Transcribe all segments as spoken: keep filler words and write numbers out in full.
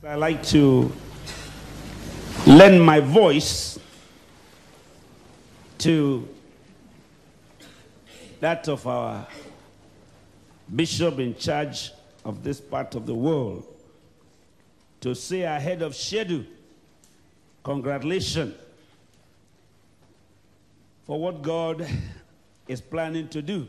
I like to lend my voice to that of our bishop in charge of this part of the world to say ahead of schedule, congratulations for what God is planning to do.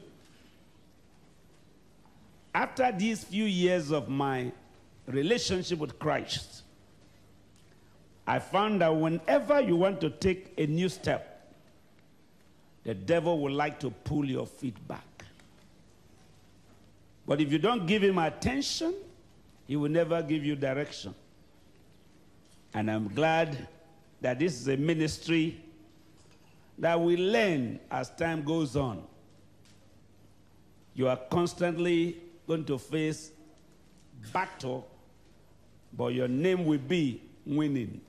After these few years of my relationship with Christ, I found that whenever you want to take a new step, the devil would like to pull your feet back. But if you don't give him attention, he will never give you direction. And I'm glad that this is a ministry that we learn as time goes on. You are constantly going to face battle, but your name will be winning.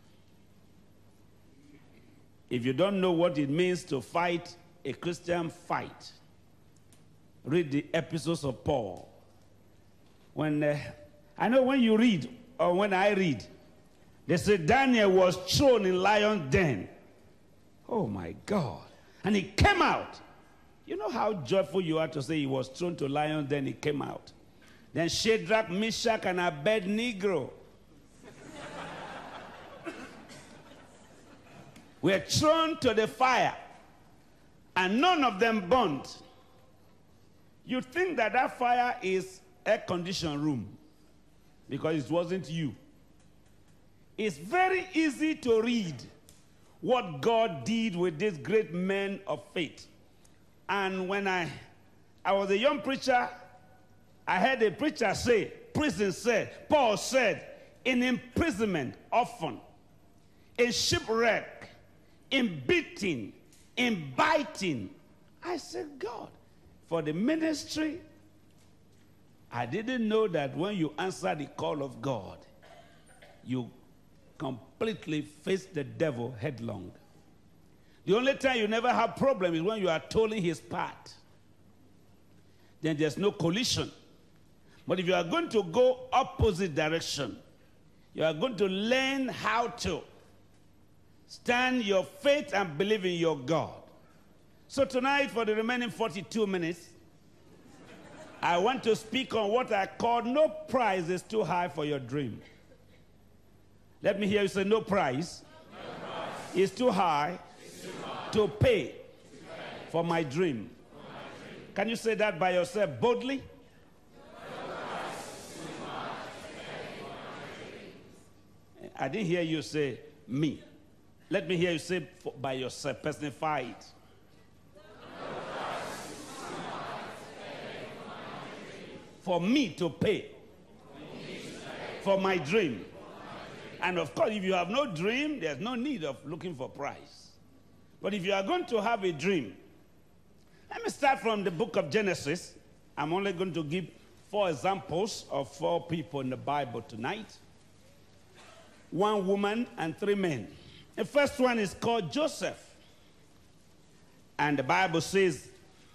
If you don't know what it means to fight a Christian fight, read the episodes of Paul. When uh, I know when you read, or when I read, they say Daniel was thrown in lion's den. Oh my God. And he came out. You know how joyful you are to say he was thrown to lion's den, he came out. Then Shadrach, Meshach, and Abednego were thrown to the fire, and none of them burnt. You think that that fire is air-conditioned room because it wasn't you. It's very easy to read what God did with these great men of faith. And when I, I was a young preacher, I heard a preacher say, prison said, Paul said, in imprisonment often, in shipwreck, in beating, in biting. I said, God, for the ministry, I didn't know that when you answer the call of God, you completely face the devil headlong. The only time you never have problem is when you are tolling his part. Then there's no collision. But if you are going to go opposite direction, you are going to learn how to stand your faith and believe in your God. So tonight, for the remaining forty-two minutes, I want to speak on what I call no price is too high for your dream. Let me hear you say no price, no price. is too high, too high. to pay, to pay. For, my dream. for my dream. Can you say that by yourself boldly? I didn't hear you say me. Let me hear you say for, by yourself, personify it. For me to pay. For my dream. And of course, if you have no dream, there's no need of looking for price. But if you are going to have a dream, let me start from the book of Genesis. I'm only going to give four examples of four people in the Bible tonight. One woman and three men. The first one is called Joseph. And the Bible says,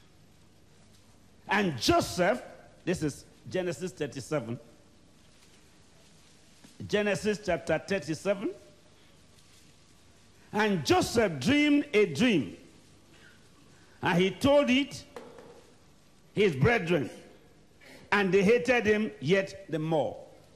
and Joseph, this is Genesis thirty-seven. Genesis chapter thirty-seven. And Joseph dreamed a dream, and he told it his brethren, and they hated him yet the more.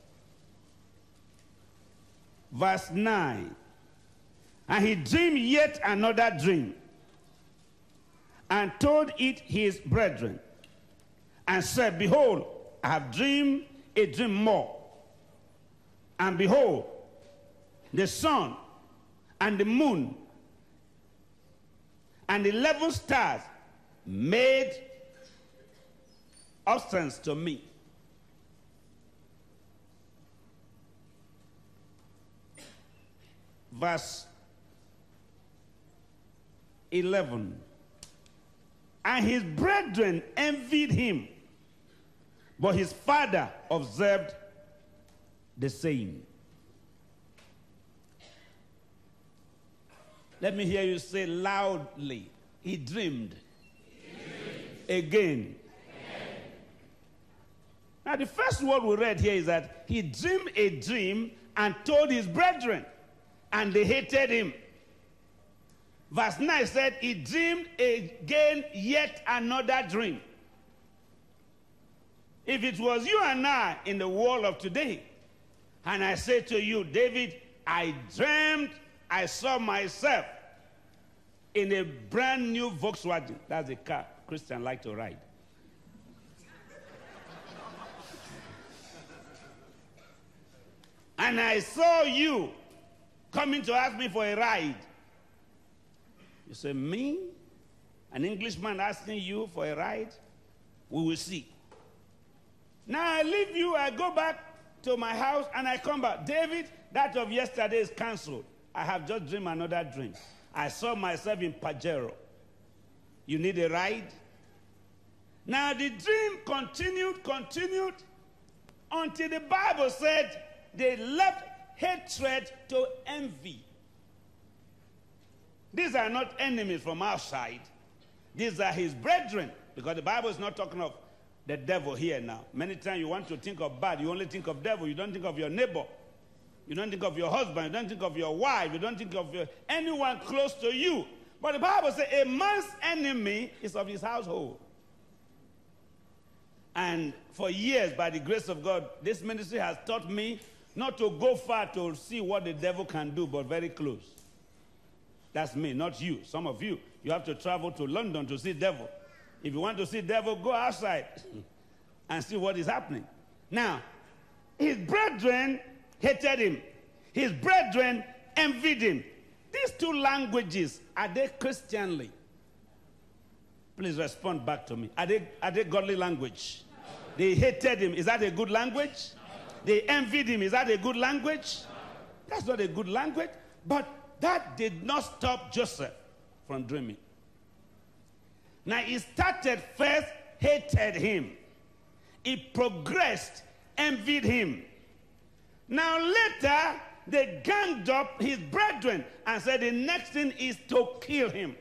Verse nine. And he dreamed yet another dream, and told it his brethren, and said, behold, I have dreamed a dream more. And behold, the sun and the moon and eleven stars made obstance to me. Verse eleven. And his brethren envied him, but his father observed the same. Let me hear you say loudly, he dreamed, he dreamed. Again. Again. Now Now, the first word we read here is that he dreamed a dream and told his brethren, and they hated him. Verse nine said, he dreamed again yet another dream. If it was you and I in the world of today, and I say to you, David, I dreamed I saw myself in a brand new Volkswagen. That's the car Christians like to ride. And I saw you coming to ask me for a ride. You say, me? An Englishman asking you for a ride? We will see. Now I leave you, I go back to my house, and I come back. David, that of yesterday is cancelled. I have just dreamed another dream. I saw myself in Pajero. You need a ride? Now the dream continued, continued, until the Bible said they left hatred to envy. These are not enemies from outside. These are his brethren. Because the Bible is not talking of the devil here now. Many times you want to think of bad, you only think of devil. You don't think of your neighbor. You don't think of your husband. You don't think of your wife. You don't think of your, anyone close to you. But the Bible says a man's enemy is of his household. And for years, by the grace of God, this ministry has taught me not to go far to see what the devil can do, but very close. That's me, not you. Some of you, you have to travel to London to see devil. If you want to see devil, go outside and see what is happening. Now, his brethren hated him. His brethren envied him. These two languages, are they Christianly? Please respond back to me. Are they, are they godly language? They hated him. Is that a good language? They envied him. Is that a good language? That's not a good language. But that did not stop Joseph from dreaming. Now, he started first, hated him. He progressed, envied him. Now, later, they ganged up his brethren and said the next thing is to kill him.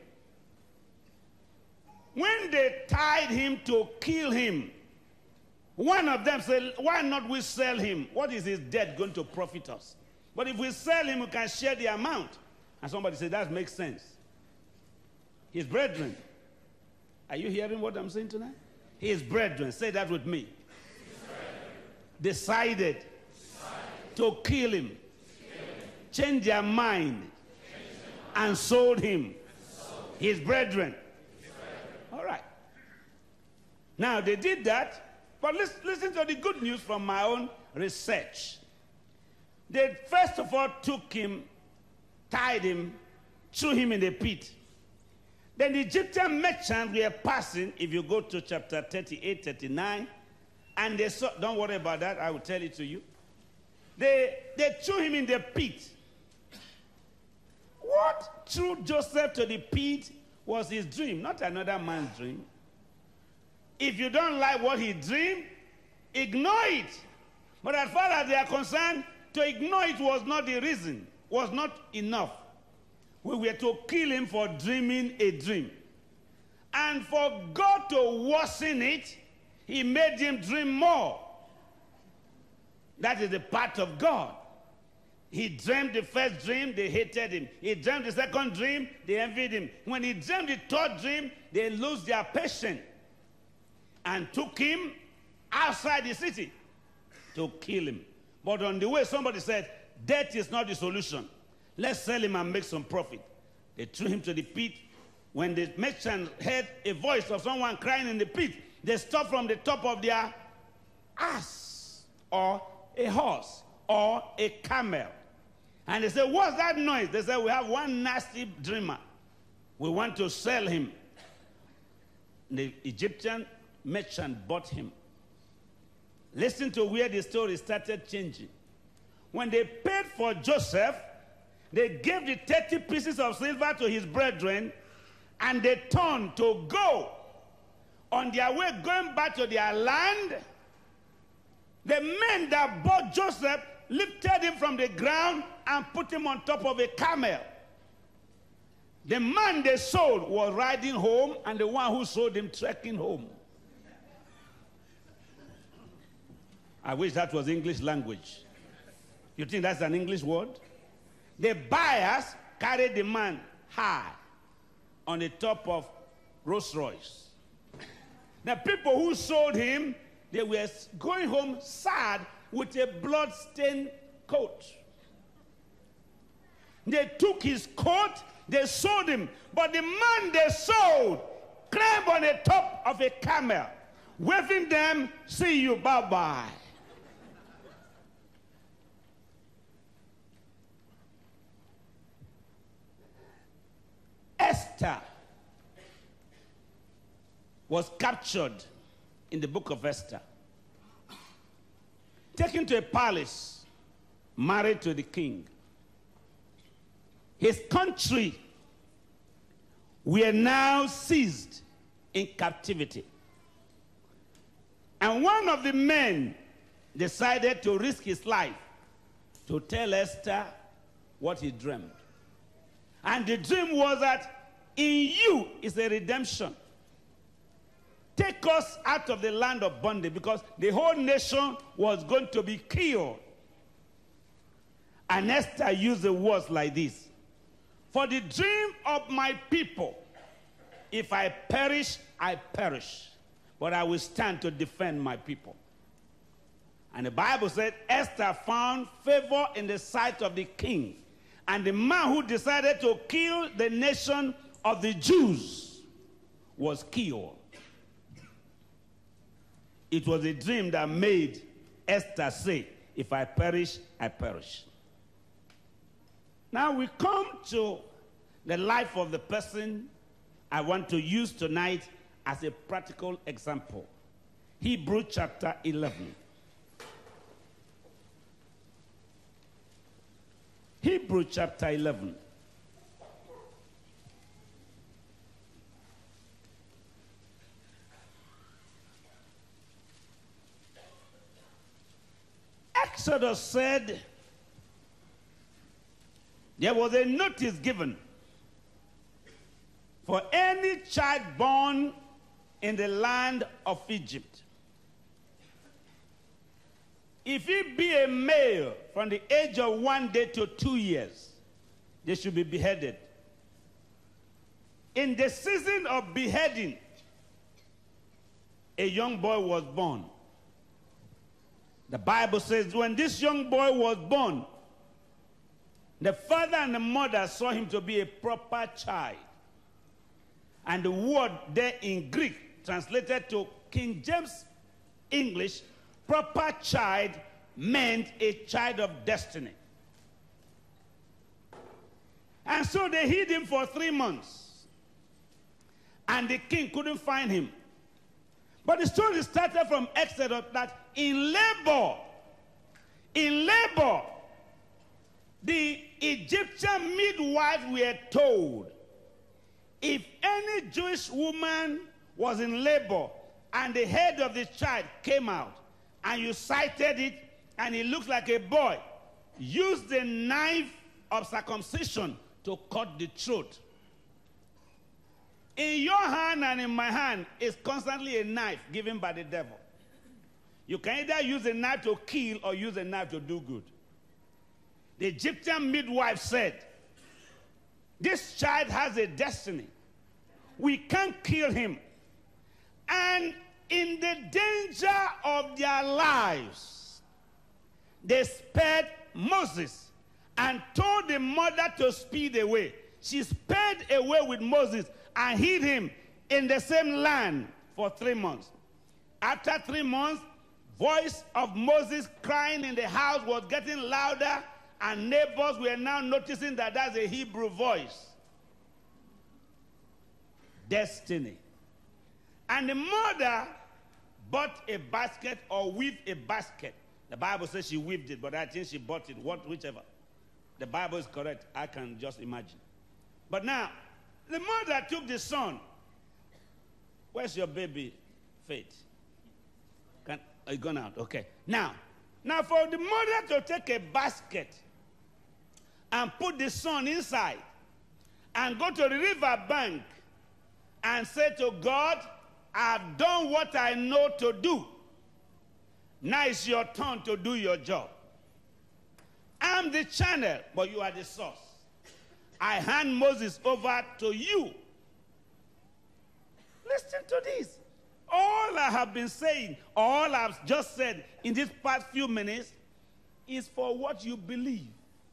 When they tied him to kill him, one of them said, why not we sell him? What is his death going to profit us? But if we sell him, we can share the amount. And somebody said, that makes sense. His brethren. Are you hearing what I'm saying tonight? His brethren. Say that with me. Decided, Decided to kill him. Kill him. Change their mind. Change their mind. And sold him. Sold. His brethren. His brethren. All right. Now, they did that, but listen, listen to the good news from my own research. They first of all took him, tied him, threw him in the pit. Then the Egyptian merchants were passing, if you go to chapter thirty-eight, thirty-nine, and they saw, don't worry about that, I will tell it to you. They, they threw him in the pit. What threw Joseph to the pit was his dream, not another man's dream. If you don't like what he dreamed, ignore it. But as far as they are concerned, to ignore it was not the reason, was not enough. We were to kill him for dreaming a dream. And for God to worsen it, he made him dream more. That is the part of God. He dreamed the first dream, they hated him. He dreamed the second dream, they envied him. When he dreamed the third dream, they lost their patience and took him outside the city to kill him. But on the way, somebody said, death is not the solution. Let's sell him and make some profit. They threw him to the pit. When the merchant heard a voice of someone crying in the pit, they stopped from the top of their ass or a horse or a camel. And they said, what's that noise? They said, we have one nasty dreamer. We want to sell him. The Egyptian merchant bought him. Listen to where the story started changing. When they paid for Joseph, they gave the thirty pieces of silver to his brethren, and they turned to go. On their way going back to their land, the men that bought Joseph lifted him from the ground and put him on top of a camel. The man they sold was riding home, and the one who sold him trekking home. I wish that was English language. You think that's an English word? The buyers carried the man high on the top of Rolls Royce. The people who sold him, they were going home sad with a blood-stained coat. They took his coat, they sold him, but the man they sold climbed on the top of a camel, waving them, see you, bye-bye. Esther was captured in the book of Esther, taken to a palace, married to the king. His country were now seized in captivity. And one of the men decided to risk his life to tell Esther what he dreamed. And the dream was that in you is a redemption. Take us out of the land of bondage, because the whole nation was going to be killed. And Esther used the words like this: for the dream of my people, if I perish, I perish, but I will stand to defend my people. And the Bible said Esther found favor in the sight of the king. And the man who decided to kill the nation of the Jews was killed. It was a dream that made Esther say, if I perish, I perish. Now we come to the life of the person I want to use tonight as a practical example. Hebrews chapter eleven. Hebrews chapter eleven. Exodus said there was a notice given for any child born in the land of Egypt. If he be a male from the age of one day to two years, they should be beheaded. In the season of beheading, a young boy was born. The Bible says when this young boy was born, the father and the mother saw him to be a proper child. And the word there in Greek, translated to King James English, proper child meant a child of destiny. And so they hid him for three months. And the king couldn't find him. But the story started from Exodus that in labor, in labor, the Egyptian midwives were told, if any Jewish woman was in labor and the head of the child came out, and you sighted it, and it looks like a boy, use the knife of circumcision to cut the throat. In your hand and in my hand is constantly a knife given by the devil. You can either use a knife to kill or use a knife to do good. The Egyptian midwife said, this child has a destiny. We can't kill him. And in the danger of their lives, they spared Moses and told the mother to speed away. She sped away with Moses and hid him in the same land for three months. After three months, voice of Moses crying in the house was getting louder, and neighbors were now noticing that that's a Hebrew voice. Destiny. And the mother bought a basket or weaved a basket. The Bible says she weaved it, but I think she bought it, what, whichever. The Bible is correct. I can just imagine. But now, the mother took the son. Where's your baby, Faith? Can, are you gone out? Okay. Now, now for the mother to take a basket and put the son inside and go to the river bank and say to God, I've done what I know to do. Now it's your turn to do your job. I'm the channel, but you are the source. I hand Moses over to you. Listen to this. All I have been saying, all I've just said in these past few minutes is for what you believe.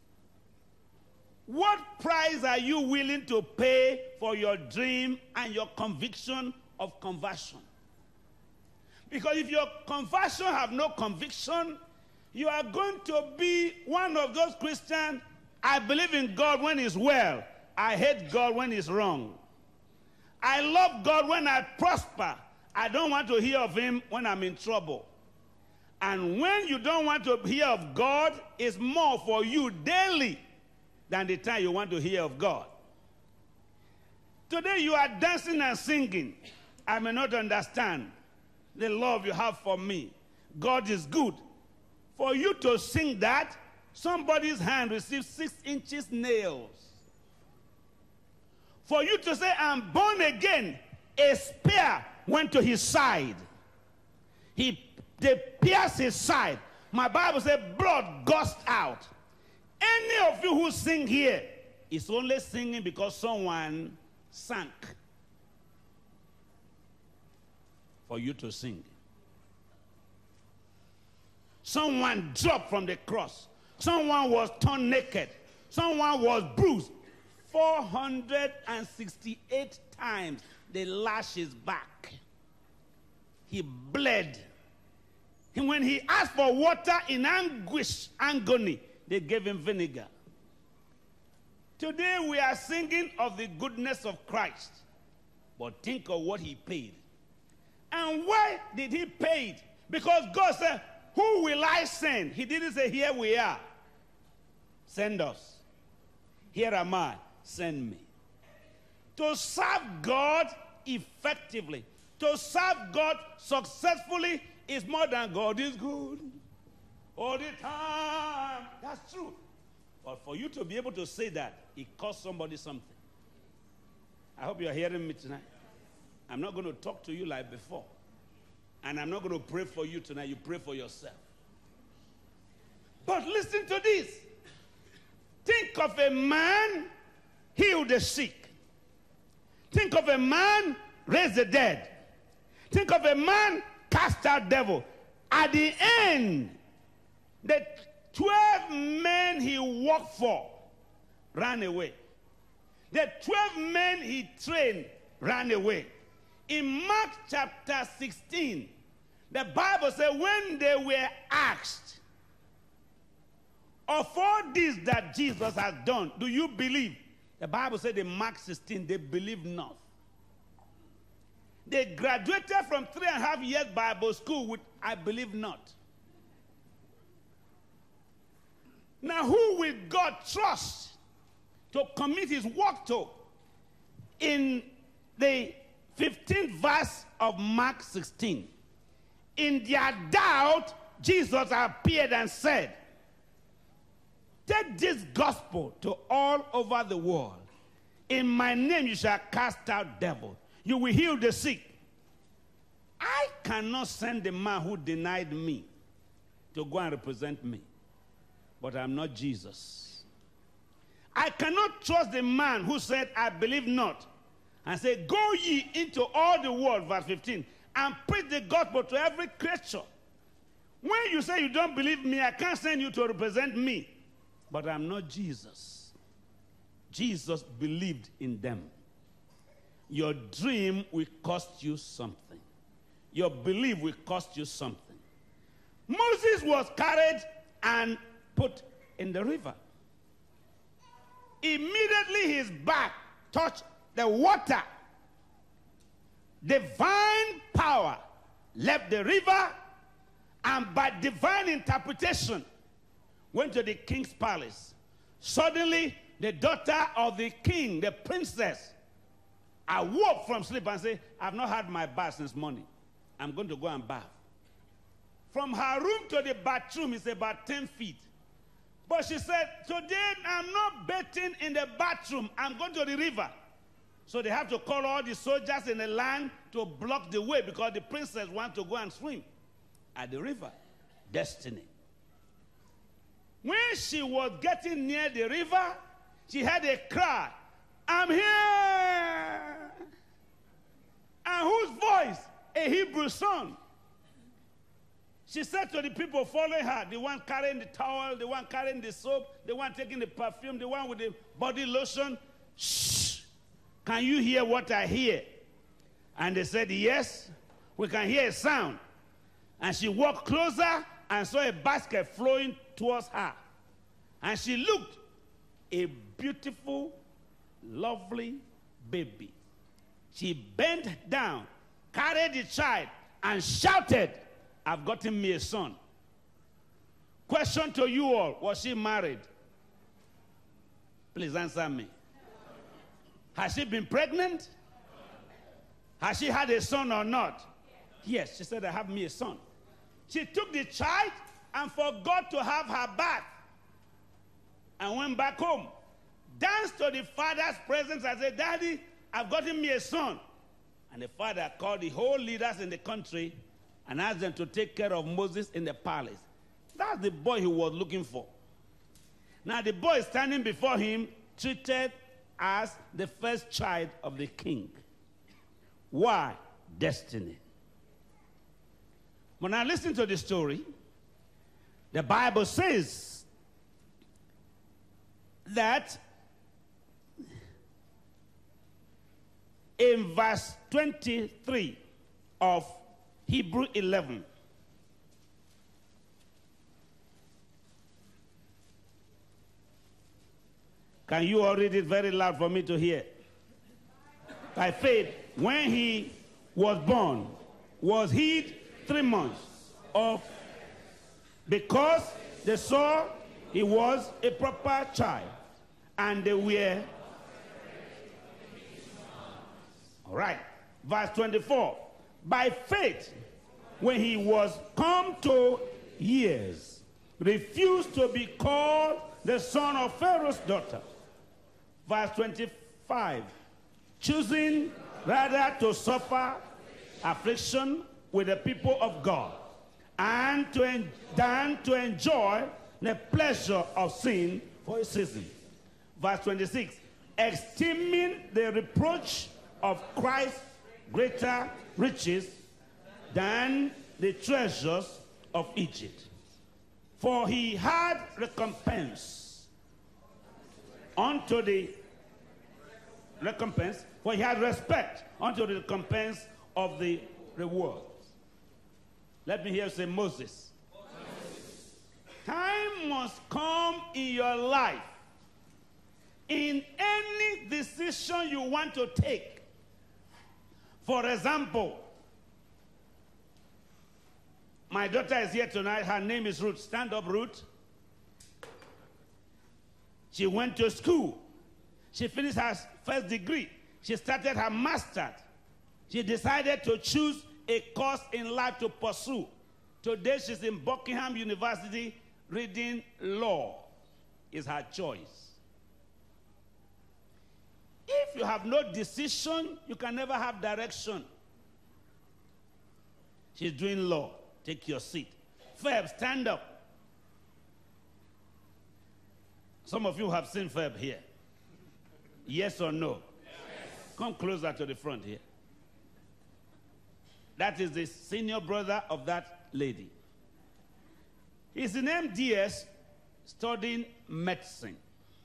What price are you willing to pay for your dream and your conviction of conversion? Because if your conversion have no conviction, you are going to be one of those Christians, I believe in God when he's well. I hate God when he's wrong. I love God when I prosper. I don't want to hear of him when I'm in trouble. And when you don't want to hear of God, it's more for you daily than the time you want to hear of God. Today you are dancing and singing. I may not understand the love you have for me. God is good. For you to sing that, somebody's hand received six inches nails. For you to say, I'm born again, a spear went to his side. He, they pierced his side. My Bible says blood gushed out. Any of you who sing here is only singing because someone sank for you to sing. Someone dropped from the cross. Someone was torn naked. Someone was bruised. four hundred sixty-eight times they lashed his back. He bled. And when he asked for water in anguish, agony, they gave him vinegar. Today we are singing of the goodness of Christ. But think of what he paid. And why did he pay it? Because God said, who will I send? He didn't say, here we are. Send us. Here am I. Send me. To serve God effectively, to serve God successfully is more than God is good all the time. That's true. But for you to be able to say that, it costs somebody something. I hope you are hearing me tonight. I'm not going to talk to you like before. And I'm not going to pray for you tonight. You pray for yourself. But listen to this. Think of a man heal the sick. Think of a man raise the dead. Think of a man cast out devil. At the end, the twelve men he worked for ran away. The twelve men he trained ran away. In Mark chapter sixteen, the Bible says when they were asked, of all this that Jesus has done, do you believe? The Bible said in Mark sixteen, they believed not. They graduated from three and a half years Bible school with, I believe not. Now who will God trust to commit his work to? In the fifteenth verse of Mark sixteen, in their doubt, Jesus appeared and said, take this gospel to all over the world. In my name you shall cast out devils. You will heal the sick. I cannot send the man who denied me to go and represent me. But I'm not Jesus. I cannot trust the man who said, I believe not, and say, go ye into all the world, verse fifteen, and preach the gospel to every creature. When you say you don't believe me, I can't send you to represent me. But I'm not Jesus. Jesus believed in them. Your dream will cost you something. Your belief will cost you something. Moses was carried and put in the river. Immediately his back touched the water. Divine power left the river, and by divine interpretation went to the king's palace. Suddenly, the daughter of the king, the princess, awoke from sleep and said, I've not had my bath since morning. I'm going to go and bath. From her room to the bathroom is about ten feet. But she said, today I'm not bathing in the bathroom. I'm going to the river. So they have to call all the soldiers in the land to block the way because the princess wants to go and swim at the river. destiny. When she was getting near the river, she heard a cry, "I'm here!" And whose voice? A Hebrew son. She said to the people following her, the one carrying the towel, the one carrying the soap, the one taking the perfume, the one with the body lotion, "Shh, can you hear what I hear?" And they said, "Yes, we can hear a sound." And she walked closer and saw a basket flowing towards her. And she looked, a beautiful, lovely baby. She bent down, carried the child, and shouted, "I've gotten me a son." Question to you all, was she married? Please answer me. Has she been pregnant? Has she had a son or not? Yes, she said, "I have me a son." She took the child and forgot to have her bath and went back home. Danced to the father's presence and said, "Daddy, I've gotten me a son." And the father called the whole leaders in the country and asked them to take care of Moses in the palace. That's the boy he was looking for. Now the boy standing before him, treated as the first child of the king. Why? Destiny. When I listen to the story, the Bible says that in verse twenty-three of Hebrew eleven, can you all read it very loud for me to hear? By faith, when he was born, was hid three months of, because they saw he was a proper child, and they were. All right, verse twenty-four. By faith, when he was come to years, refused to be called the son of Pharaoh's daughter. Verse twenty-five. Choosing rather to suffer affliction with the people of God, and to en- than to enjoy the pleasure of sin for a season. Verse twenty-six. Esteeming the reproach of Christ greater riches than the treasures of Egypt, for he had recompense unto the recompense, for he had respect unto the recompense of the reward. Let me hear you say, Moses. Moses. Time must come in your life, in any decision you want to take. For example, my daughter is here tonight. Her name is Ruth. Stand up, Ruth. She went to school. She finished her first degree. She started her master's. She decided to choose a course in life to pursue. Today she's in Buckingham University reading law. Is her choice. If you have no decision, you can never have direction. She's doing law. Take your seat. Feb, stand up. Some of you have seen Feb here. Yes or no? Yes. Come closer to the front here. That is the senior brother of that lady. He's in M D S studying medicine.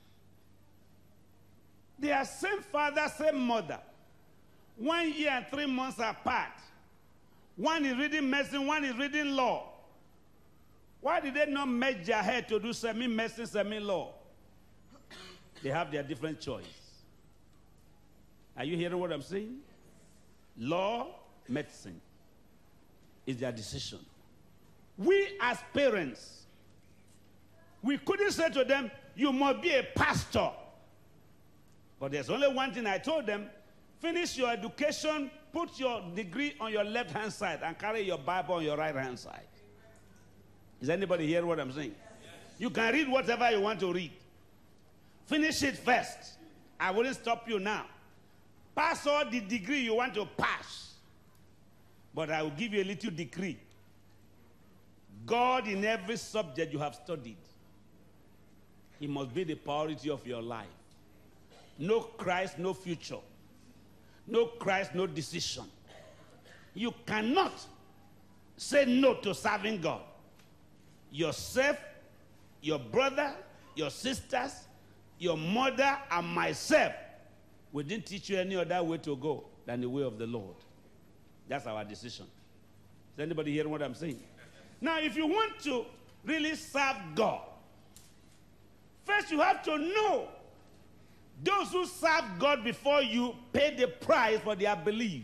They are same father, same mother. One year and three months apart. One is reading medicine, one is reading law. Why did they not merge their head to do semi-medicine, semi-law? They have their different choice. Are you hearing what I'm saying? Law, medicine is their decision. We as parents, we couldn't say to them, you must be a pastor. But there's only one thing I told them, finish your education, put your degree on your left-hand side and carry your Bible on your right-hand side. Is anybody hearing what I'm saying? Yes. You can read whatever you want to read. Finish it first. I wouldn't stop you now. Pass all the degree you want to pass. But I will give you a little decree. God in every subject you have studied. He must be the priority of your life. No Christ, no future. No Christ, no decision. You cannot say no to serving God. Yourself, your brother, your sisters, your mother, and myself, we didn't teach you any other way to go than the way of the Lord. That's our decision. Is anybody hearing what I'm saying? Now, if you want to really serve God, first you have to know those who serve God before you pay the price for their belief.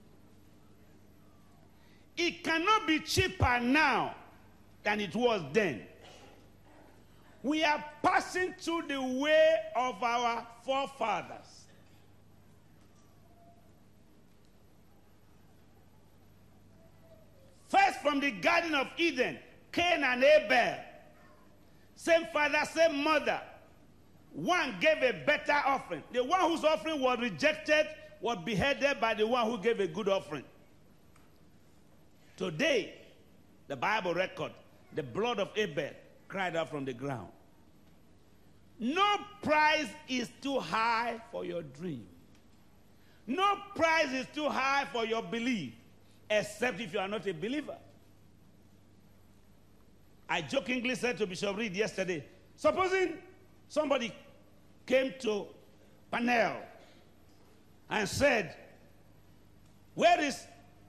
It cannot be cheaper now than it was then. We are passing through the way of our forefathers. First, from the Garden of Eden, Cain and Abel, same father, same mother. One gave a better offering. The one whose offering was rejected was beheaded by the one who gave a good offering. Today, the Bible record, the blood of Abel cried out from the ground. No price is too high for your dream. No price is too high for your belief, except if you are not a believer. I jokingly said to Bishop Reed yesterday, supposing somebody came to Panel and said, where is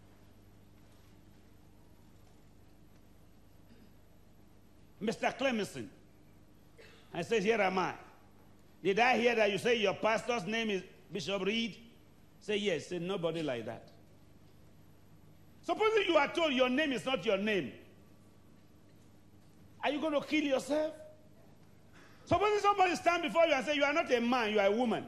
Mister Clemenson? I said, here am I. Did I hear that you say your pastor's name is Bishop Reed? Say yes. Say nobody like that. Supposing you are told your name is not your name, are you going to kill yourself? Supposing somebody stand before you and say you are not a man, you are a woman.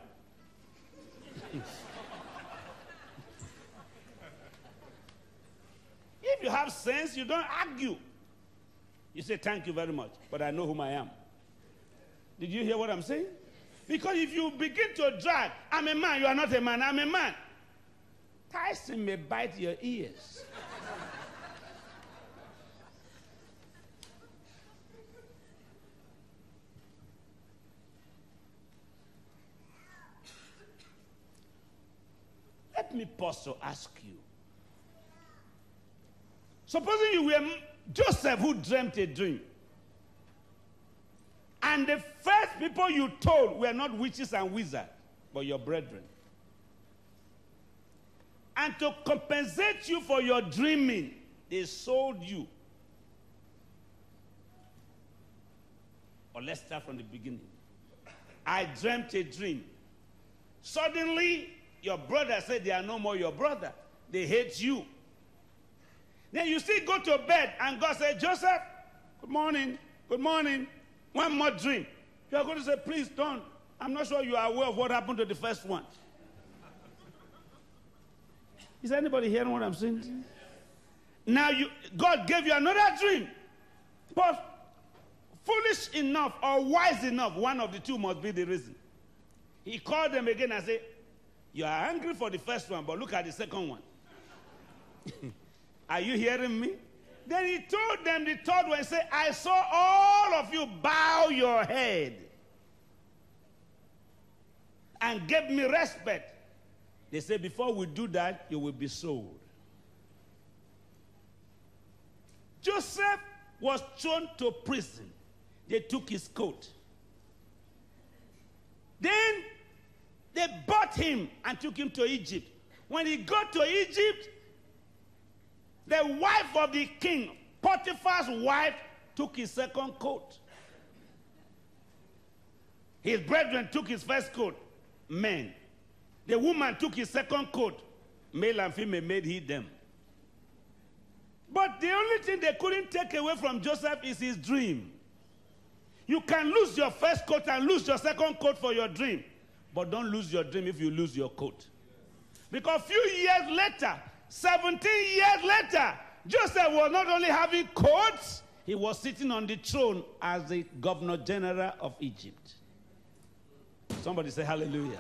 If you have sense, you don't argue. You say, thank you very much, but I know whom I am. Did you hear what I'm saying? Because if you begin to drag, I'm a man, you are not a man, I'm a man. Tyson may bite your ears. Let me pause to ask you. Supposing you were Joseph who dreamt a dream, and the first people you told were not witches and wizards, but your brethren. And to compensate you for your dreaming, they sold you. Or let's start from the beginning. I dreamt a dream. Suddenly, your brother said they are no more your brother. They hate you. Then you still go to bed and God said, Joseph, good morning, good morning. One more dream. You are going to say, please don't. I'm not sure you are aware of what happened to the first one. Is anybody hearing what I'm saying? Now you, God gave you another dream. But foolish enough or wise enough, one of the two must be the reason. He called them again and said, you are angry for the first one, but look at the second one. Are you hearing me? Then he told them the third one, he said, I saw all of you bow your head and give me respect. They said, before we do that, you will be sold. Joseph was thrown to prison. They took his coat. Then they bought him and took him to Egypt. When he got to Egypt, the wife of the king, Potiphar's wife, took his second coat. His brethren took his first coat, men. The woman took his second coat, male and female made he them. But the only thing they couldn't take away from Joseph is his dream. You can lose your first coat and lose your second coat for your dream, but don't lose your dream if you lose your coat. Because a few years later, seventeen years later, Joseph was not only having coats, he was sitting on the throne as the governor general of Egypt. Somebody say hallelujah. Hallelujah.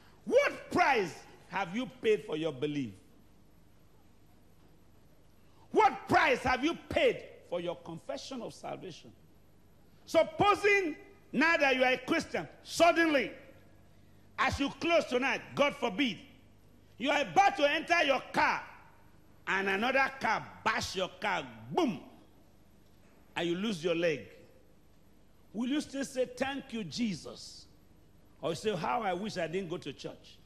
What price have you paid for your belief? What price have you paid for your confession of salvation? Supposing now that you are a Christian, suddenly, as you close tonight, God forbid, you are about to enter your car, and another car bash your car, boom, and you lose your leg. Will you still say, thank you, Jesus? Or you say, how I wish I didn't go to church?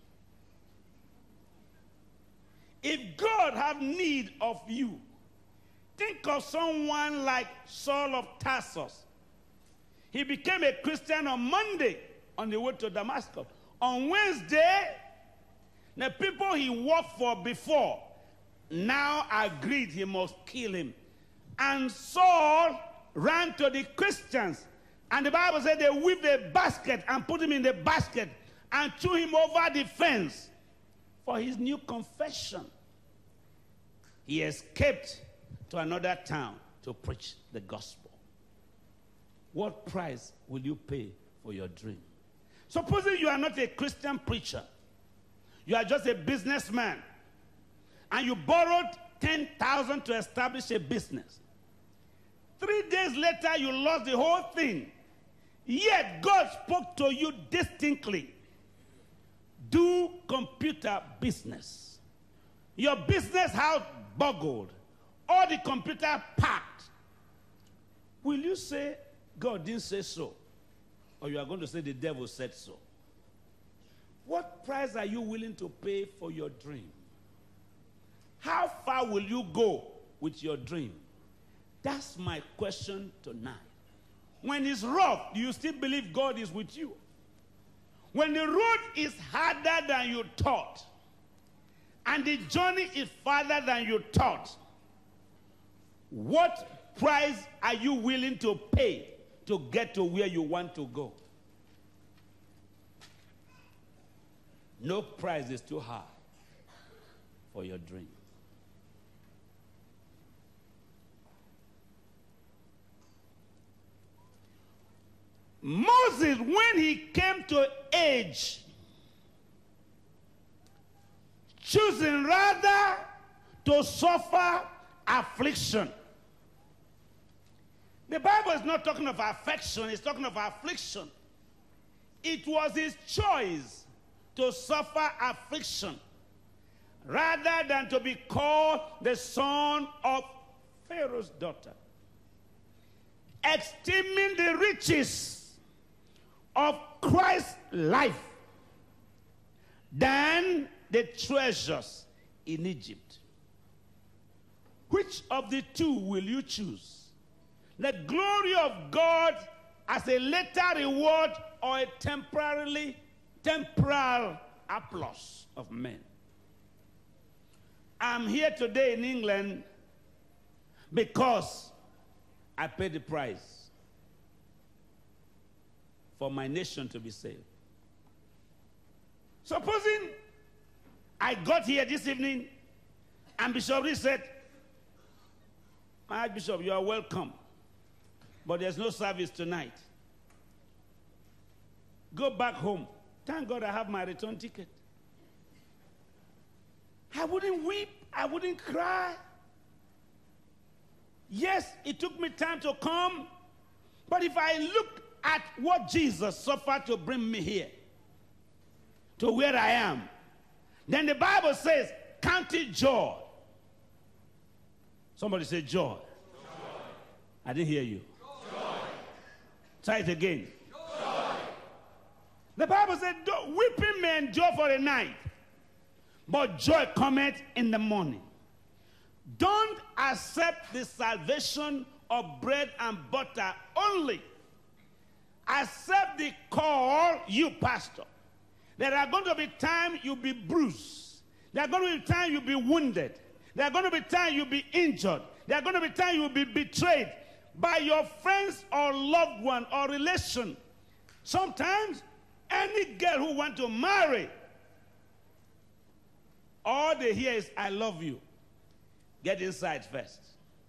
If God have need of you, think of someone like Saul of Tarsus. He became a Christian on Monday on the way to Damascus. On Wednesday, the people he worked for before now agreed he must kill him. And Saul ran to the Christians. And the Bible said they whipped a basket and put him in the basket and threw him over the fence for his new confession. He escaped to another town to preach the gospel. What price will you pay for your dream? Supposing you are not a Christian preacher, you are just a businessman, and you borrowed ten thousand dollars to establish a business. Three days later, you lost the whole thing. Yet God spoke to you distinctly. Do computer business. Your business house boggled. All the computer packed. Will you say, God didn't say so? Or you are going to say the devil said so? What price are you willing to pay for your dream? How far will you go with your dream? That's my question tonight. When it's rough, do you still believe God is with you? When the road is harder than you thought, and the journey is farther than you thought, what price are you willing to pay to get to where you want to go? No price is too high for your dream. Moses, when he came to age, choosing rather to suffer affliction. The Bible is not talking of affection, it's talking of affliction. It was his choice to suffer affliction rather than to be called the son of Pharaoh's daughter. Esteeming the riches of Christ's life than the treasures in Egypt. Which of the two will you choose? The glory of God as a later reward or a temporarily temporal applause of men? I'm here today in England because I paid the price for my nation to be saved. Supposing I got here this evening and Bishop Reed said, my Archbishop, you are welcome, but there's no service tonight. Go back home. Thank God I have my return ticket. I wouldn't weep. I wouldn't cry. Yes, it took me time to come, but if I look at what Jesus suffered to bring me here, to where I am, then the Bible says, count it joy. Somebody say joy. Joy. I didn't hear you. Joy. Try it again. Joy. The Bible said, weeping may endure for a night, but joy cometh in the morning. Don't accept the salvation of bread and butter only. Accept the call, you pastor. There are going to be times you'll be bruised. There are going to be times you'll be wounded. There are going to be times you'll be injured. There are going to be times you'll be betrayed by your friends or loved one or relation. Sometimes any girl who wants to marry, all they hear is, I love you. Get inside first.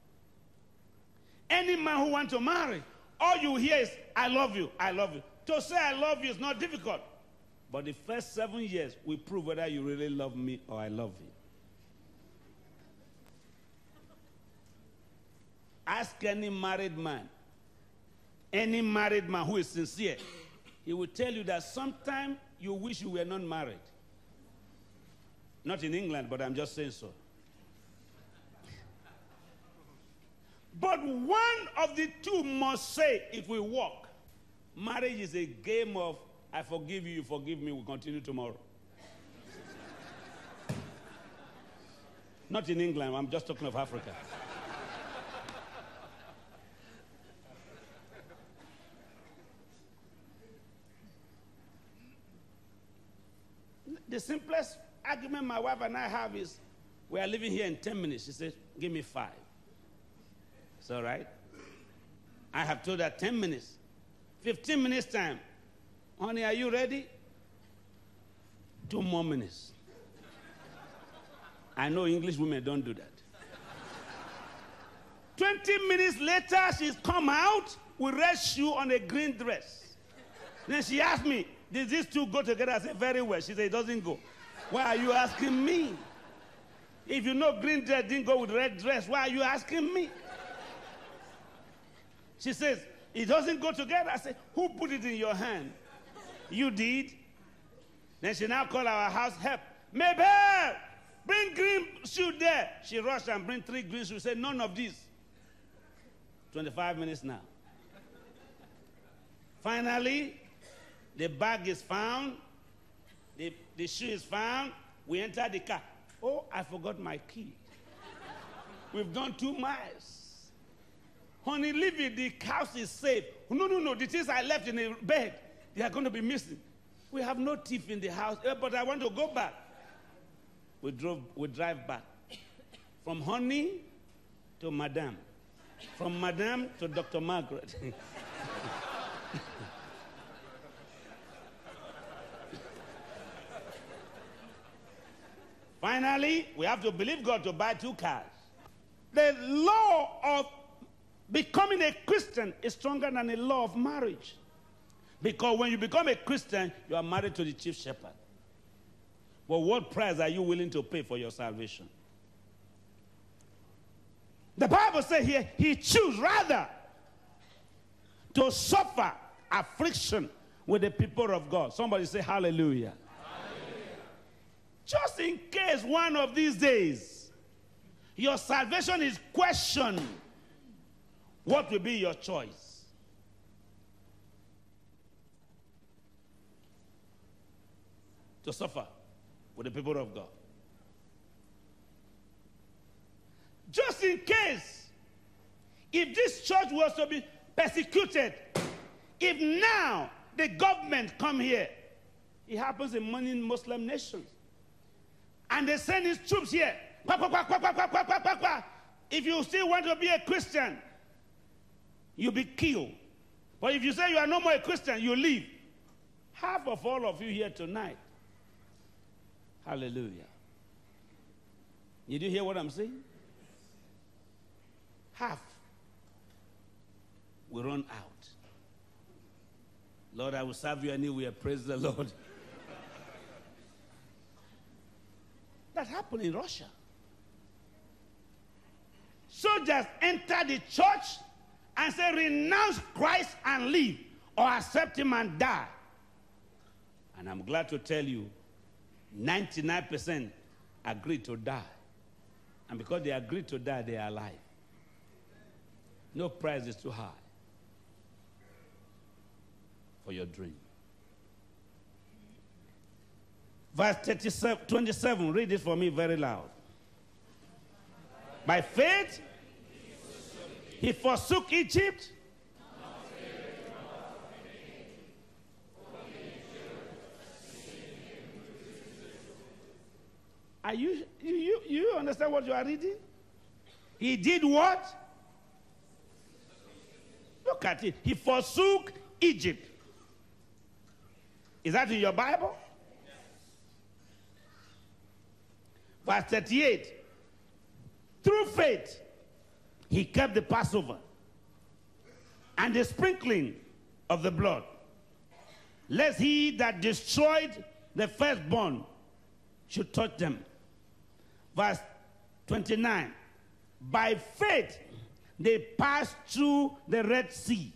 Any man who wants to marry, all you hear is, I love you, I love you. To say I love you is not difficult. But the first seven years will prove whether you really love me or I love you. Ask any married man, any married man who is sincere, he will tell you that sometimes you wish you were not married. Not in England, but I'm just saying so. But one of the two must say, if we walk, marriage is a game of, I forgive you, you forgive me, we'll continue tomorrow. Not in England, I'm just talking of Africa. The simplest argument my wife and I have is, we are living here in ten minutes. She says, give me five. It's all right. I have told her ten minutes. fifteen minutes time. Honey, are you ready? Two more minutes. I know English women don't do that. twenty minutes later, she's come out with red shoe on a green dress. Then she asked me, did these two go together? I said, very well. She said, it doesn't go. Why are you asking me? If you know green dress didn't go with red dress, why are you asking me? She says, it doesn't go together. I said, who put it in your hand? You did. Then she now called our house help. Mabel, bring green shoe there. She rushed and bring three green shoes. She said, none of these. twenty-five minutes now. Finally, the bag is found. The, the shoe is found. We enter the car. Oh, I forgot my key. We've done two miles. Honey, leave it. The house is safe. No, no, no. The things I left in the bed, they are going to be missing. We have no thief in the house, but I want to go back. We drove. We drive back. From Honey to Madame. From Madame to Doctor Margaret. Finally, we have to believe God to buy two cars. The law of becoming a Christian is stronger than the law of marriage. Because when you become a Christian, you are married to the chief shepherd. But what price are you willing to pay for your salvation? The Bible says here, he chose rather to suffer affliction with the people of God. Somebody say hallelujah. Just in case one of these days your salvation is questioned, what will be your choice? To suffer with the people of God. Just in case, if this church was to be persecuted, if now the government come here, it happens in many Muslim nations, and they send his troops here. Qua, qua, qua, qua, qua, qua, qua, qua, qua. If you still want to be a Christian, you'll be killed. But if you say you are no more a Christian, you leave. Half of all of you here tonight. Hallelujah. Did you hear what I'm saying? Half will run out. Lord, I will serve you anywhere. Praise the Lord. That happened in Russia. Soldiers enter the church and say, renounce Christ and live, or accept him and die. And I'm glad to tell you, ninety-nine percent agreed to die. And because they agreed to die, they are alive. No price is too high for your dream. Verse thirty-seven, twenty-seven, read it for me very loud. By faith, he forsook Egypt. Are you, you, you understand what you are reading? He did what? Look at it. He forsook Egypt. Is that in your Bible? Verse thirty-eight. Through faith, he kept the Passover and the sprinkling of the blood, lest he that destroyed the firstborn should touch them. Verse twenty-nine. By faith, they passed through the Red Sea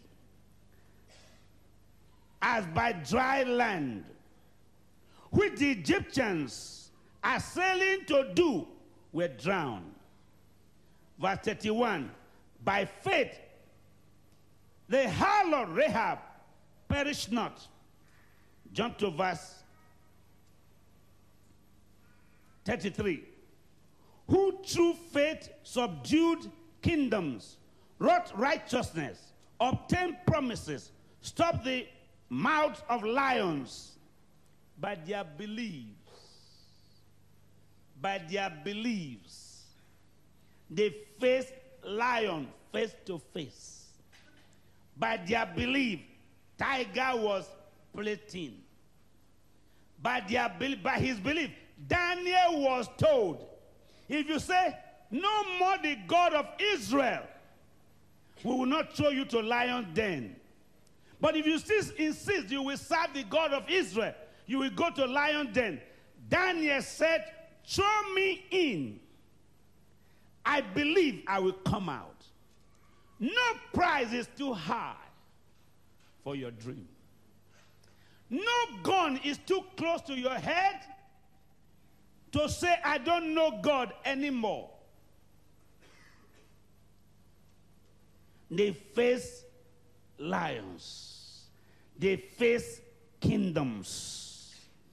as by dry land, which the Egyptians are sailing to do, were drowned. Verse thirty-one, by faith, the harlot Rahab perished not. Jump to verse thirty-three. Who through faith subdued kingdoms, wrought righteousness, obtained promises, stopped the mouths of lions by their beliefs. By their beliefs. They faced lion face to face. By their belief, tiger was plating. By, their, by his belief, Daniel was told, if you say, no more the God of Israel, we will not throw you to lion's den. But if you still insist you will serve the God of Israel, you will go to lion's den. Daniel said, throw me in. I believe I will come out. No price is too high for your dream. No gun is too close to your head to say, I don't know God anymore. They face lions. They face kingdoms.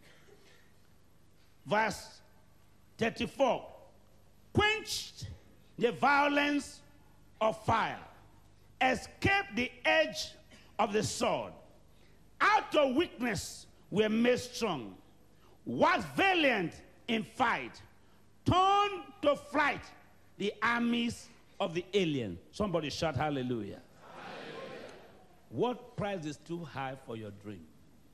Verse thirty-four. Quenched the violence of fire, escaped the edge of the sword. Out of weakness were made strong, was valiant in fight, turned to flight the armies of the alien. Somebody shout hallelujah. Hallelujah. What price is too high for your dream?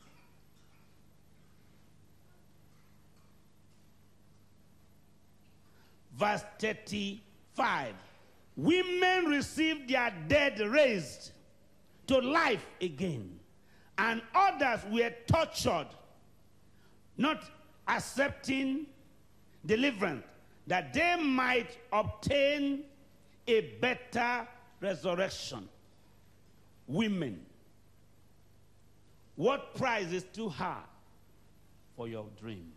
Verse thirty-five. Women received their dead raised to life again, and others were tortured, not accepting deliverance, that they might obtain a better resurrection. Women. What price is too high for your dream?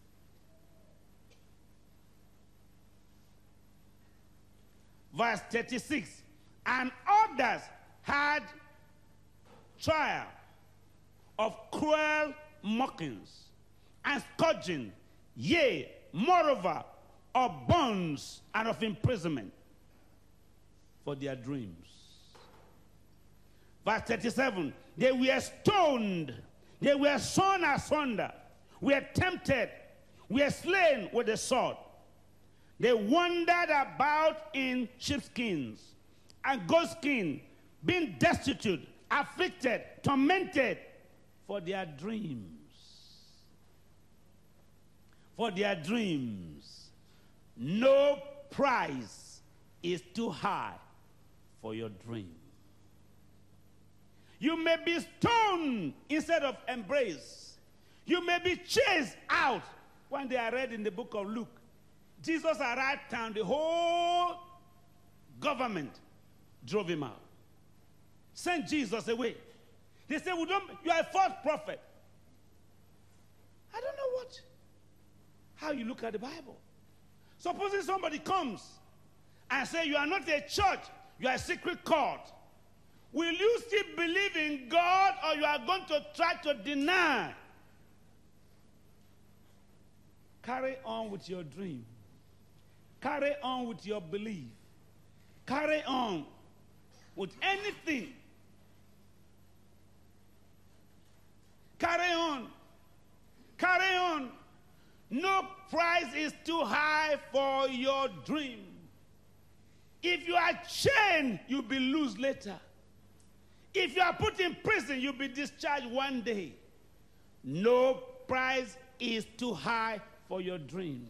Verse thirty-six. And others had trial of cruel mockings and scourging, yea, moreover, of bonds and of imprisonment for their dreams. Verse thirty-seven. They were stoned, they were sawn asunder, were tempted, were slain with the sword. They wandered about in sheepskins and goatskin, being destitute, afflicted, tormented for their dreams. For their dreams. No price is too high for your dream. You may be stoned instead of embraced. You may be chased out. When they are read in the book of Luke, Jesus arrived town, the whole government drove him out. Sent Jesus away. They said, well, don't, you are a false prophet. I don't know what, how you look at the Bible. Supposing somebody comes and say, you are not a church, you are a secret cult. Will you still believe in God, or you are going to try to deny? Carry on with your dream. Carry on with your belief. Carry on with anything. Carry on. Carry on. No price is too high for your dream. If you are chained, you'll be loose later. If you are put in prison, you'll be discharged one day. No price is too high for your dream.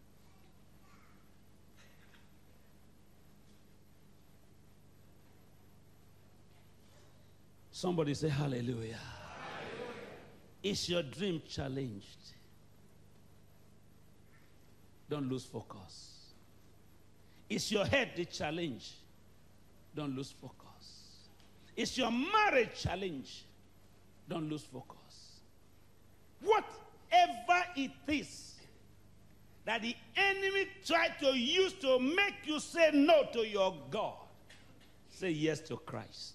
Somebody say hallelujah. Hallelujah. Is your dream challenged? Don't lose focus. Is your head the challenge? Don't lose focus. It's your marriage challenge. Don't lose focus. Whatever it is that the enemy tried to use to make you say no to your God, say yes to Christ.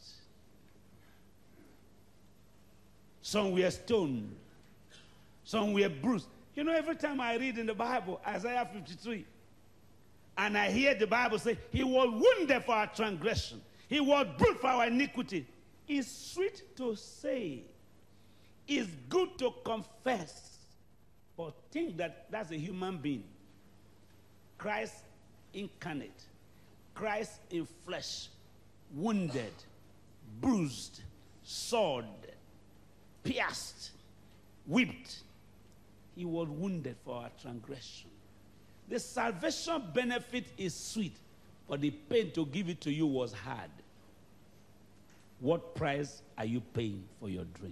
Some were stoned. Some were bruised. You know, every time I read in the Bible, Isaiah fifty-three, and I hear the Bible say, he was wounded for our transgression. He was bruised for our iniquity. It's sweet to say. It's good to confess. But think that that's a human being. Christ incarnate. Christ in flesh. Wounded. Bruised. Sawed. Pierced. Whipped. He was wounded for our transgression. The salvation benefit is sweet, but the pain to give it to you was hard. What price are you paying for your dream?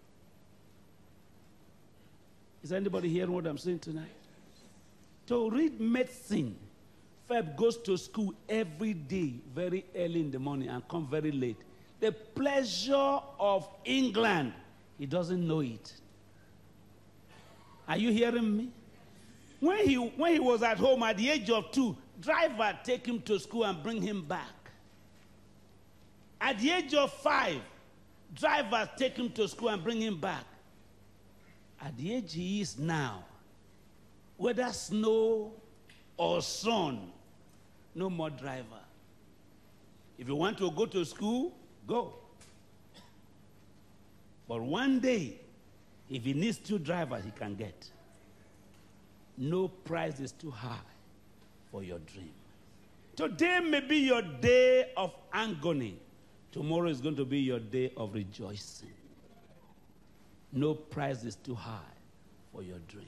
Is anybody hearing what I'm saying tonight? To read medicine, Feb goes to school every day, very early in the morning, and come very late. The pleasure of England, he doesn't know it. Are you hearing me? When he, when he was at home at the age of two, driver take him to school and bring him back. At the age of five, drivers take him to school and bring him back. At the age he is now, whether snow or sun, no more driver. If you want to go to school, go. But one day, if he needs two drivers, he can get. No price is too high for your dream. Today may be your day of agony. Tomorrow is going to be your day of rejoicing. No price is too high for your dream.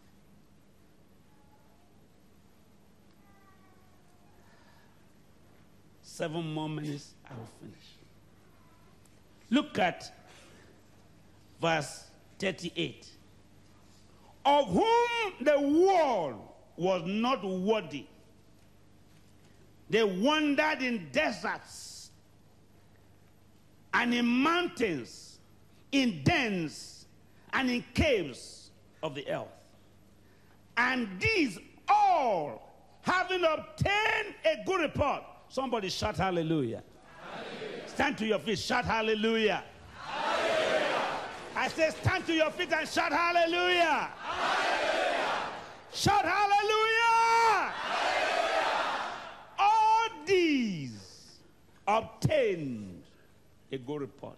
Seven more minutes, I will finish. Look at verse thirty-eight. Of whom the world was not worthy. They wandered in deserts and in mountains, in dens and in caves of the earth. And these all, having obtained a good report, somebody shout hallelujah. Hallelujah. Stand to your feet, shout hallelujah. Hallelujah. I say stand to your feet and shout hallelujah. Hallelujah. Shout hallelujah. Hallelujah. All these obtained a good report.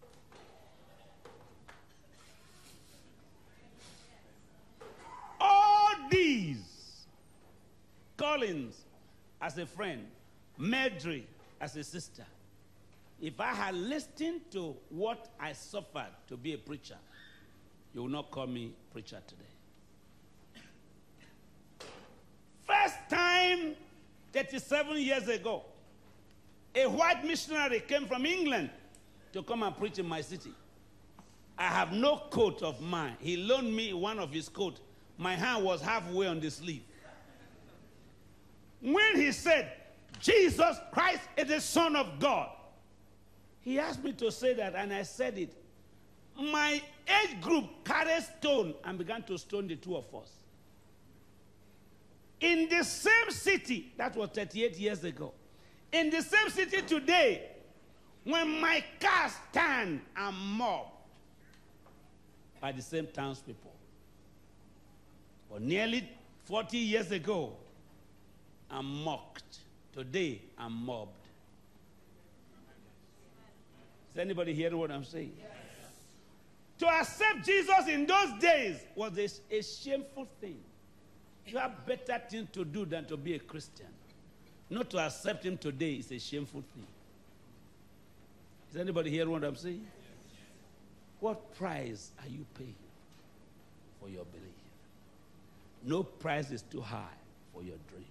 All these, Collins as a friend, Medri as a sister. If I had listened to what I suffered to be a preacher, you will not call me preacher today. First time, thirty-seven years ago, a white missionary came from England to come and preach in my city. I have no coat of mine. He loaned me one of his coats. My hand was halfway on the sleeve. When he said, Jesus Christ is the Son of God, he asked me to say that, and I said it. My age group carried stone and began to stone the two of us. In the same city, that was thirty-eight years ago, in the same city today, when my car stand and mob by the same townspeople. But nearly forty years ago, I'm mocked. Today, I'm mobbed. Is anybody hearing what I'm saying? Yes. To accept Jesus in those days was a, a shameful thing. You have better things to do than to be a Christian. Not to accept him today is a shameful thing. Is anybody hearing what I'm saying? Yes. What price are you paying for your belief? No price is too high for your dream.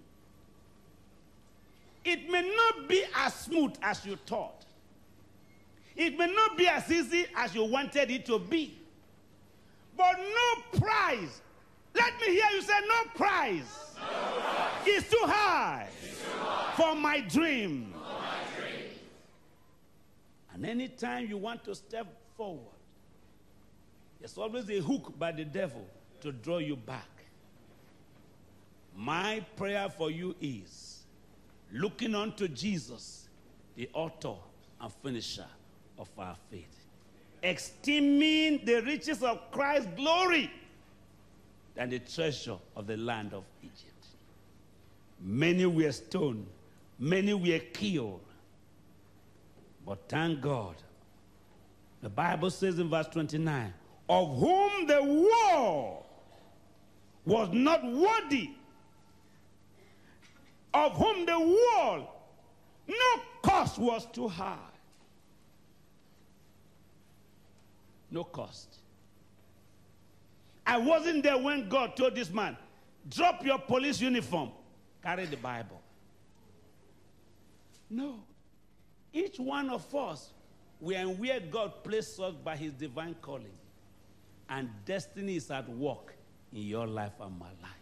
It may not be as smooth as you thought. It may not be as easy as you wanted it to be. But no price. Let me hear you say no price. No price. It's too high, it's too high. For my dream. For my dream. And anytime you want to step forward, there's always a hook by the devil to draw you back. My prayer for you is, looking unto Jesus, the author and finisher of our faith, esteeming the riches of Christ's glory than the treasure of the land of Egypt. Many were stoned, many were killed, but thank God, the Bible says in verse twenty-nine, of whom the world was not worthy, of whom the world, no cost was too high. No cost. I wasn't there when God told this man, drop your police uniform, carry the Bible. No. Each one of us, we are where God placed us by his divine calling. And destiny is at work in your life and my life.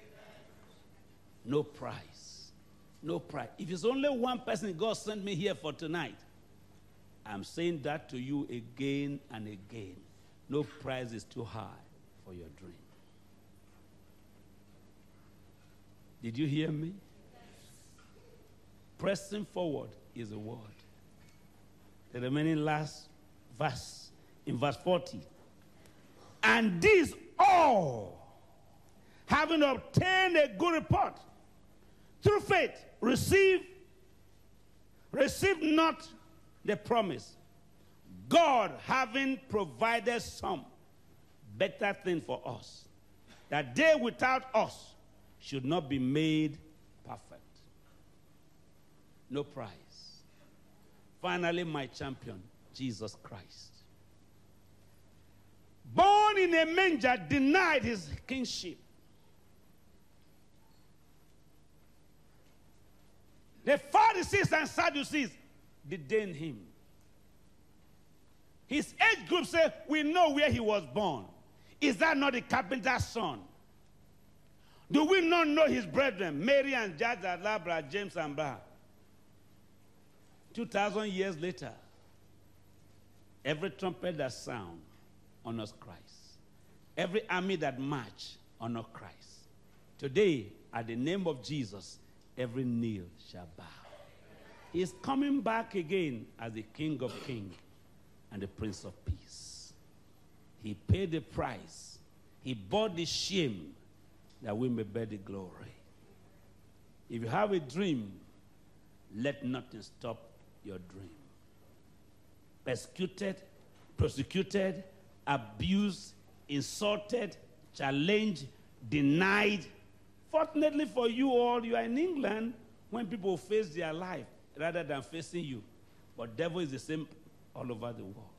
No price. No price. If it's only one person God sent me here for tonight, I'm saying that to you again and again. No price is too high for your dream. Did you hear me? Pressing forward is a word. The remaining last verse, in verse forty. And this all, having obtained a good report, through faith, receive, receive not the promise. God having provided some better thing for us, that they without us should not be made perfect. No prize. Finally, my champion, Jesus Christ. Born in a manger, denied his kingship. The Pharisees and Sadducees disdained him. His age group said, we know where he was born. Is that not the carpenter's son? Do we not know his brethren, Mary and Joseph, Labra, James and Bah? Two thousand years later, every trumpet that sound honors Christ. Every army that march honors Christ. Today, at the name of Jesus, every knee shall bow. He is coming back again as the King of Kings and the Prince of Peace. He paid the price. He bore the shame that we may bear the glory. If you have a dream, let nothing stop your dream. Persecuted, persecuted, abused, insulted, challenged, denied. Fortunately for you all, you are in England when people face their life rather than facing you. But devil is the same all over the world.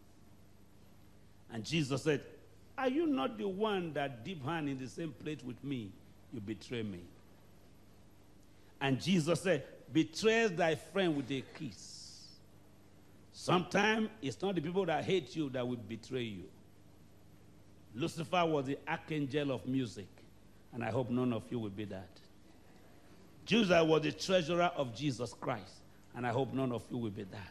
And Jesus said, are you not the one that deep hand in the same plate with me? You betray me. And Jesus said, betray thy friend with a kiss. Sometimes it's not the people that hate you that will betray you. Lucifer was the archangel of music, and I hope none of you will be that. Judas was the treasurer of Jesus Christ, and I hope none of you will be that.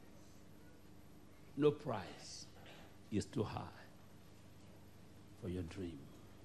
No price is too high for your dream.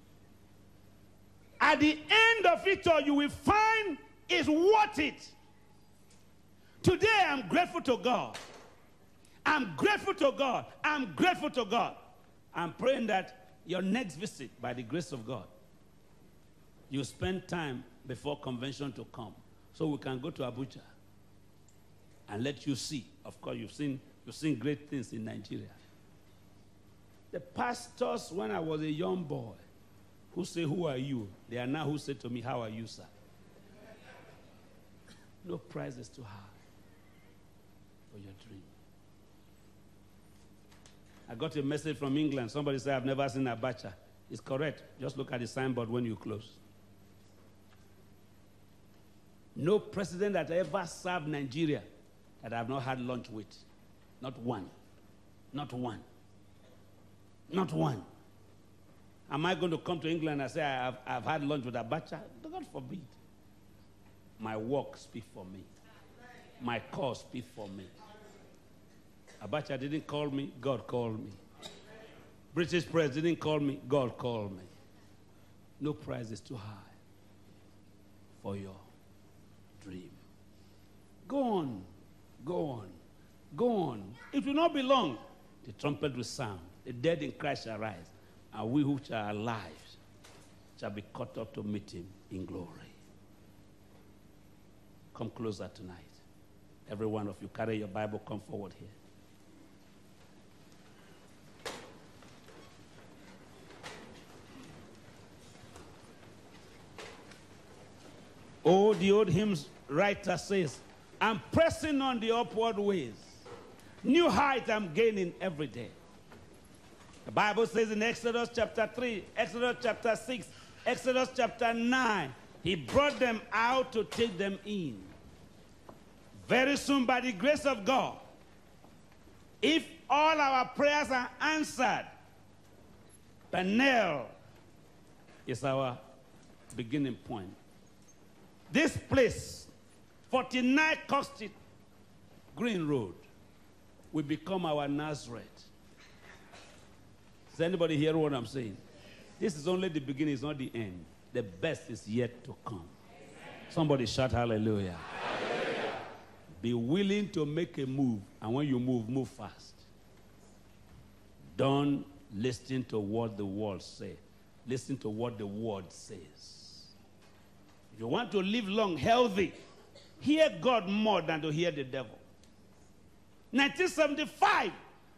At the end of it all, you will find it's worth it. Today, I'm grateful to God. I'm grateful to God. I'm grateful to God. I'm praying that your next visit, by the grace of God, you spend time before convention to come so we can go to Abuja and let you see. Of course, you've seen, you've seen great things in Nigeria. The pastors, when I was a young boy, who say, who are you? They are now who say to me, how are you, sir? No price is too high for your dream. I got a message from England. Somebody said, I've never seen Abacha. It's correct. Just look at the signboard when you close. No president that ever served Nigeria that I've not had lunch with. Not one. Not one. Not one. Am I going to come to England and say, I've, I've had lunch with Abacha? God forbid. My work speaks for me. My cause speaks for me. Abacha didn't call me, God called me. British press didn't call me, God called me. No price is too high for your dream. Go on, go on, go on. It will not be long. The trumpet will sound. The dead in Christ shall rise, and we who shall alive shall be caught up to meet him in glory. Come closer tonight. Every one of you, carry your Bible, come forward here. Oh, the old hymns writer says, I'm pressing on the upward ways. New height I'm gaining every day. The Bible says in Exodus chapter three, Exodus chapter six, Exodus chapter nine, he brought them out to take them in. Very soon, by the grace of God, if all our prayers are answered, Peniel is our beginning point. This place, forty-nine Coxted Green Road, will become our Nazareth. Does anybody hear what I'm saying? This is only the beginning, it's not the end. The best is yet to come. Somebody shout hallelujah. Hallelujah. Be willing to make a move, and when you move, move fast. Don't listen to what the world says. Listen to what the word says. If you want to live long, healthy, hear God more than to hear the devil. nineteen seventy-five.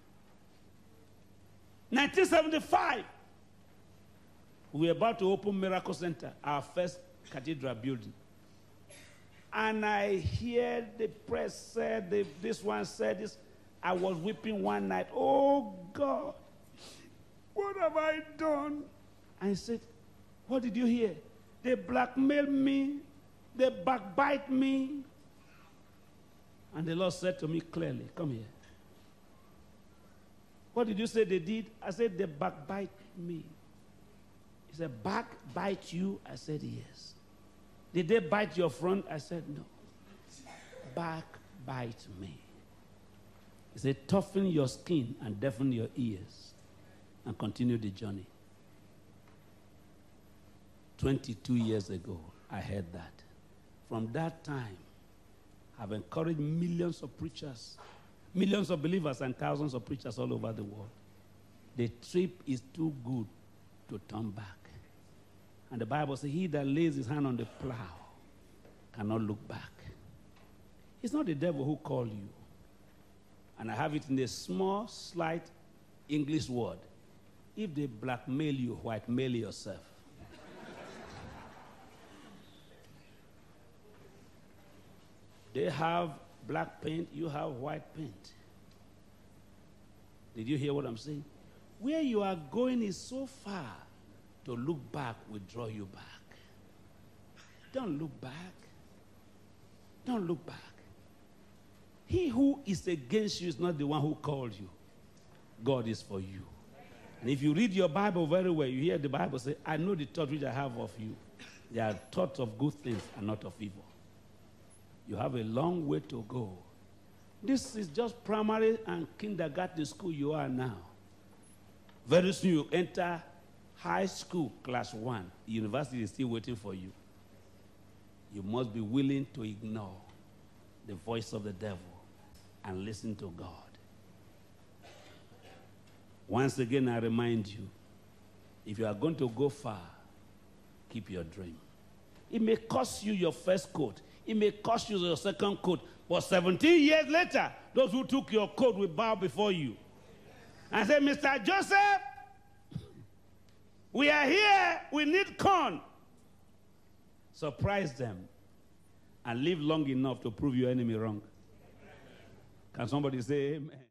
nineteen seventy-five. We were about to open Miracle Center, our first cathedral building. And I hear the press said, the, this one said this. I was weeping one night. Oh, God, what have I done? I said, what did you hear? They blackmail me. They backbite me. And the Lord said to me clearly, come here. What did you say they did? I said, they backbite me. He said, backbite you? I said, yes. Did they bite your front? I said, no. Backbite me. He said, toughen your skin and deafen your ears and continue the journey. twenty-two years ago, I heard that. From that time, I've encouraged millions of preachers, millions of believers, and thousands of preachers all over the world. The trip is too good to turn back. And the Bible says, he that lays his hand on the plow cannot look back. It's not the devil who called you. And I have it in a small, slight English word. If they blackmail you, whitemail yourself. They have black paint, you have white paint. Did you hear what I'm saying? Where you are going is so far, to look back will draw you back. Don't look back. Don't look back. He who is against you is not the one who called you. God is for you. And if you read your Bible very well, you hear the Bible say, I know the thought which I have of you. They are thoughts of good things and not of evil. You have a long way to go. This is just primary and kindergarten school you are now. Very soon you enter high school, class one. The university is still waiting for you. You must be willing to ignore the voice of the devil and listen to God. Once again, I remind you, if you are going to go far, keep your dream. It may cost you your first coat. It may cost you your second coat. But seventeen years later, those who took your coat will bow before you and say, Mister Joseph, we are here. We need corn. Surprise them and live long enough to prove your enemy wrong. Can somebody say amen?